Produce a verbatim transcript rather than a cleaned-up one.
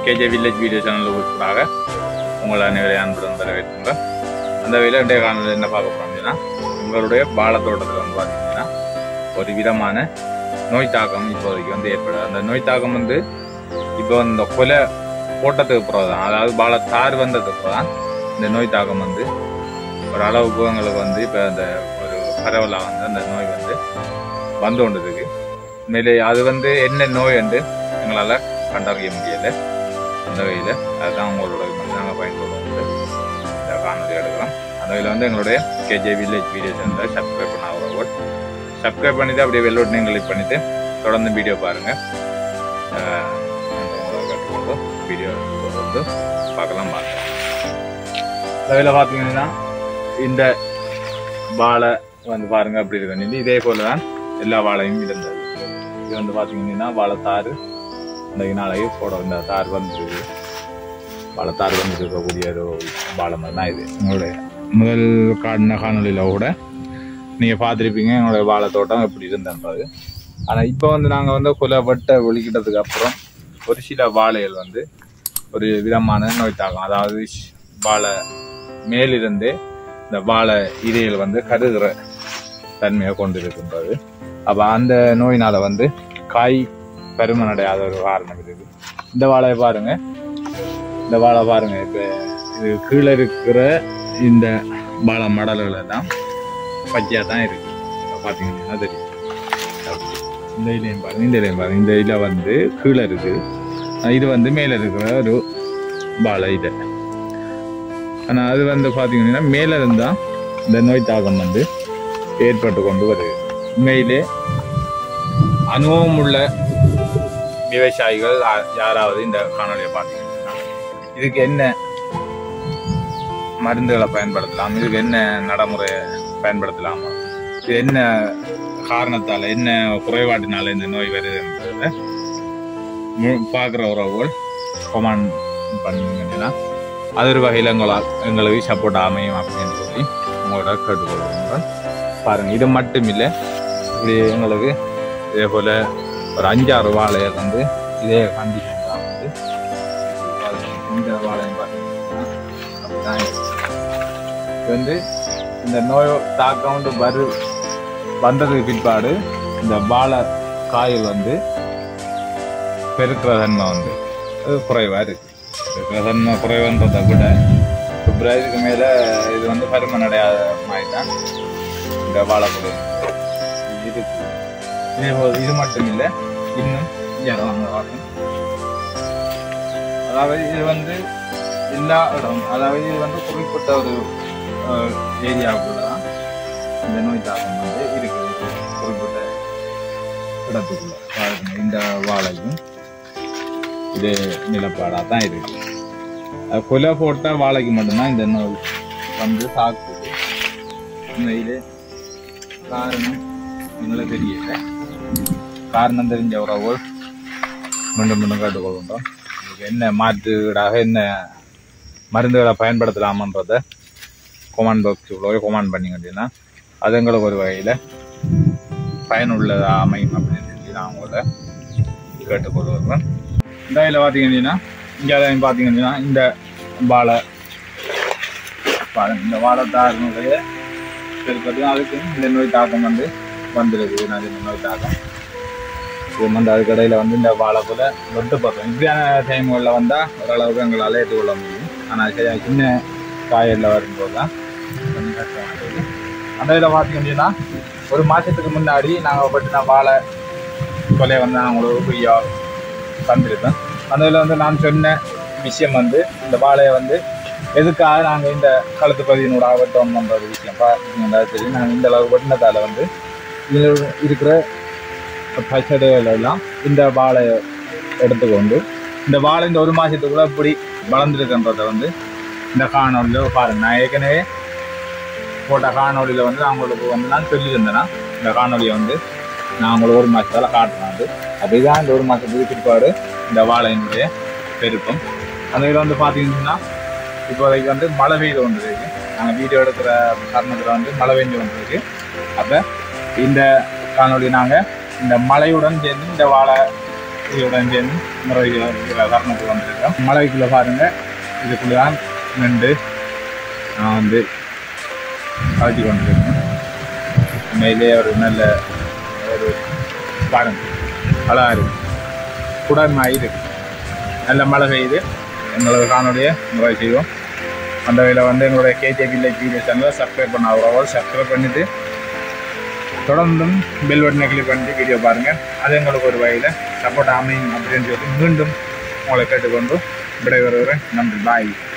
K J village video சேனலுக்காக உங்களை அனைவரையும் அன்புடன் வரவேற்கின்றேன். அந்த வகையில் இன்றைய காலையில் என்ன பார்க்க போகிறோம் அப்படின்னா, உங்களுடைய வாழைத்தோட்டத்தில் வந்து பார்த்தீங்கன்னா ஒரு விதமான நோய் தாக்கம் இப்போதைக்கு வந்து ஏற்படுது. அந்த நோய் தாக்கம் வந்து இப்போ இந்த கொலை போட்டதுக்கு அப்புறம் தான், அதாவது வாழை தார் வந்ததுக்கு அப்புறம் தான் இந்த நோய் தாக்கம் வந்து ஒரு அளவுக்கு உங்களுக்கு வந்து இப்போ அந்த ஒரு பரவலாக வந்து அந்த நோய் வந்து வந்து கொண்டதுக்கு மேலே அது வந்து என்ன நோய் என்று எங்களால் கண்டறிய முடியலை. அந்த வகையில் அதுதான் உங்களோட நாங்கள் பயன்படுத்த வந்து இந்த காணொலி எடுக்கிறோம். அந்த வகையில் வந்து எங்களுடைய கேஜே வில்லேஜ் வீடியோ சேனலை சப்ஸ்கிரைப் பண்ண அவர்கள் சப்ஸ்கிரைப் பண்ணிவிட்டு அப்படியே வெள்ளோட்டினையும் கிளிக் பண்ணிவிட்டு தொடர்ந்து வீடியோ பாருங்கள். கற்றுக்கொண்டு வீடியோ வந்து பார்க்கலாம் பார்க்கலாம். அந்த வகையில் பார்த்தீங்கன்னா இந்த வாழை வந்து பாருங்கள் அப்படி இருக்கு. இதே போல தான் எல்லா வாழையும் இருந்தது. இது வந்து பார்த்தீங்கன்னா வாழை தார் இந்த நாளைக்கு போட இந்த தார் வந்துருக்கு. வாழை தார் வந்துட்டு இருக்கக்கூடிய ஒரு வாழை மாதிரி தான் இது. உங்களுடைய முதல் காடின காணொலியில் கூட நீங்கள் பார்த்துருப்பீங்க என்னுடைய வாழை தோட்டம் எப்படி இருந்தது. ஆனால் இப்போ வந்து நாங்கள் வந்து கொலை வட்டை ஒழிக்கிட்டதுக்கு அப்புறம் ஒரு சில வாழைகள் வந்து ஒரு விதமான நோய் தாக்கம், அதாவது வாழை மேலிருந்து இந்த வாழை இலைகள் வந்து கருகிற தன்மையை கொண்டு இருக்கின்றது. அப்போ அந்த நோயினால் வந்து காய் பருமனடையாத ஒரு காரணம் இருக்குது. இந்த வாழையை பாருங்க, இந்த வாழை பாருங்க, இப்போ இது கீழே இருக்கிற இந்த வாழை மடல்கள் எல்லாம் பச்சையாக தான் இருக்கு. பார்த்தீங்கன்னா தெரியும். இந்த இலையும் பாருங்க, இந்த இலையும் பாருங்க, இந்த இலை வந்து கீழே இருக்கு, இது வந்து மேலே இருக்கிற ஒரு வாழை இலை. ஆனால் அது வந்து பார்த்தீங்கன்னா மேலே இருந்தால் இந்த நோய் தாக்கம் வந்து ஏற்பட்டு கொண்டு வருது. உண்மையிலே அனுபவம் உள்ள விவசாயிகள் யாராவது இந்த காணொலியை பார்த்தீங்கன்னா இதுக்கு என்ன மருந்துகளை பயன்படுத்தலாம், இதுக்கு என்ன நடைமுறையை பயன்படுத்தலாமா, இது என்ன காரணத்தால் என்ன குறைபாட்டினால இந்த நோய் வருதுன்றத பார்க்குற உறவுகள் கமெண்ட் பண்ணிங்கன்னா அது ஒரு வகையில் எங்களால் எங்களுக்கு சப்போர்ட் அமையும் அப்படின்னு சொல்லி உங்களோட கேட்டுக்கொள்கிறோம். பாருங்கள், இது மட்டும் இல்லை, இப்படி எங்களுக்கு இதே போல் ஒரு அஞ்சாறு வாழையை வந்து இதே கண்டிஷன் தான் வந்து இந்த வாழையும் பார்த்தீங்கன்னா அப்படிதான் இது வந்து இந்த நோய் தாக்கம் வரு வந்ததுக்கு பிற்பாடு இந்த வாழை காயில் வந்து பெருக்கிற தன்மை வந்து அது குறைவாக இருக்குது. பெருக்கிற தன்மை குறைவுன்றதை விட பிப்ரவரிக்கு மேலே இது வந்து பருமனடையாத மாதிரி தான் இந்த வாழைப்பொடி இருக்கு. இது மட்டும் இல்லை, இன்னும் வாங்க, அதாவது இது வந்து எல்லா இடம், அதாவது இது வந்து குறிப்பிட்ட ஒரு ஏரியாவுக்குள்ள தான் இந்த நோய் தாக்கம் வந்து இருக்குது. குறிப்பிட்ட இடத்துக்குள்ள பாருங்க, இந்த வாழைக்கும் இது நிலப்பாடாக தான் இருக்கு. கொலை போட்ட வாழைக்கு மட்டும்தான் இந்த நோய் வந்து தாக்குது. உண்மையிலே காரணம் எங்களுக்கு தெரியல. காரணம் தெரிஞ்ச உறவுகள் மீண்டும் மீண்டும் கேட்டுக்கொள்கின்றோம். இதுக்கு என்ன மாற்றுகளாக என்ன மருந்துகளை பயன்படுத்தலாமன்றதை கொமெண்ட் பாக்ஸுக்குள்ளே கொமெண்ட் பண்ணிங்க அப்படின்னா அது எங்களுக்கு ஒரு வகையில் பயனுள்ளதாக அமையும் அப்படின்னு சொல்லி நான் உங்களை கேட்டுக்கொள்கிறேன். இந்த வகையில் பார்த்தீங்கன்னா இங்கே அதையும் பார்த்தீங்கன்னா இந்த வாழை இந்த வாழைத்தாருடைய இருக்கிறது அதுக்கு இந்த நோய் தாக்கம் வந்து வந்துடுது. நிறைய நோய் தாக்கம் இது வந்து அதுக்கடையில் வந்து இந்த வாழை போல வெட்டு பார்த்தோம். இப்படியான டைம்களில் வந்தால் ஓரளவுக்கு எங்களால் ஏற்றுக்கொள்ள முடியும். ஆனால் சரி சின்ன காயலில் வரும்போது தான் கொஞ்சம் கஷ்டமாகிடுது. அந்த இதில் பார்த்தீங்கன்னா ஒரு மாதத்துக்கு முன்னாடி நாங்கள் பட்டு வாழை கொலையை வந்து நான் உங்களுக்கு ஃப்ரீயா தந்திருப்பேன். அந்த இதில் வந்து நான் சொன்ன விஷயம் வந்து இந்த வாழையை வந்து எதுக்காக நாங்கள் இந்த கழுத்து பதினூறாக வெட்டோம்ன்ற ஒரு விஷயம் பார்த்தீங்கன்னா தெரியும். நாங்கள் இந்த அளவு வெட்டினதால் வந்து இதில் இருக்கிற பச்சடைகள் எல்லாம் இந்த வாழையை எடுத்துக்கொண்டு இந்த வாழை இந்த ஒரு மாதத்துக்குள்ளே எப்படி வளர்ந்துருக்குன்றதை வந்து இந்த காணொலியில் பாருங்கள். நான் ஏற்கனவே போட்ட காணொலியில் வந்து நான் உங்களுக்கு வந்து நான் சொல்லியிருந்தேன்னா இந்த காணொலியை வந்து நான் உங்களுக்கு ஒரு மாதத்தால் காட்டுறேன். அது அப்படிதான் இந்த ஒரு மாதத்துக்கு பிற்பாடு இந்த வாழையினுடைய பெருக்கம். அந்த இதில் வந்து பார்த்தீங்கன்னா இப்போதைக்கு வந்து மழை பெய்து கொண்டு இருக்கு. நாங்கள் வீடியோ எடுக்கிற தருணத்தில் வந்து மழை பெஞ்சு கொண்டு இருக்கு. அப்போ இந்த காணொலி நாங்கள் இந்த மழையுடன் சேர்ந்து இந்த வாழை இதோட சேர்ந்து முறை கரணத்துக்கு வந்துருக்கோம். மலைக்குள்ளே பாருங்கள், இதுக்குள்ளே தான் நின்று நான் வந்து கழிச்சு கொண்டிருக்கேன். உண்மையிலே ஒரு நல்ல ஒரு பாருங்க அழகாக இருக்குது, குடமாக இருக்குது, நல்ல மழை பெய்யுது. எங்களோட காணொலியை முறை செய்வோம். அந்த வகையில் வந்து எங்களுடைய கேஜே வில்லேஜ் வீடியோ சேனலை சப்ஸ்கிரைப் பண்ண அவ்வளோ சப்ஸ்கிரைப் பண்ணிவிட்டு தொடர்ந்தும் பெல் பட்டனை கிளிக் பண்ணிட்டு வீடியோ பாருங்கள். அது எங்களுக்கு ஒரு வகையில் சப்போர்ட் அமையும் அப்படின்னு சொல்லி மீண்டும் உங்களை கேட்டுக்கொண்டு விடைபெறுகிறேன். நன்றி, பாய்.